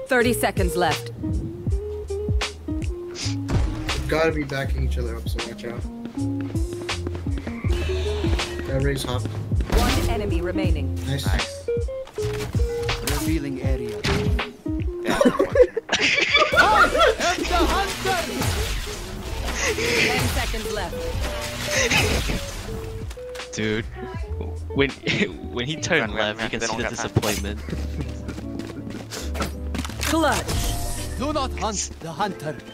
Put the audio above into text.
30 seconds left. We've gotta be backing each other up, so watch out. That raise hopped. One enemy remaining. Nice. Revealing area. Yeah. 10 seconds left. Dude, when he turned left, you can see the disappointment. Clutch. Do not hunt the hunter.